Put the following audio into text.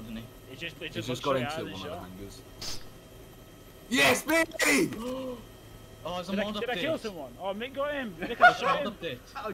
shot, didn't he? He's just got into one of the hangers. Yes, baby! Oh, it's a Did mod I kill update. someone? Oh, Mick got him. Nick, I It's a shot mod him. update.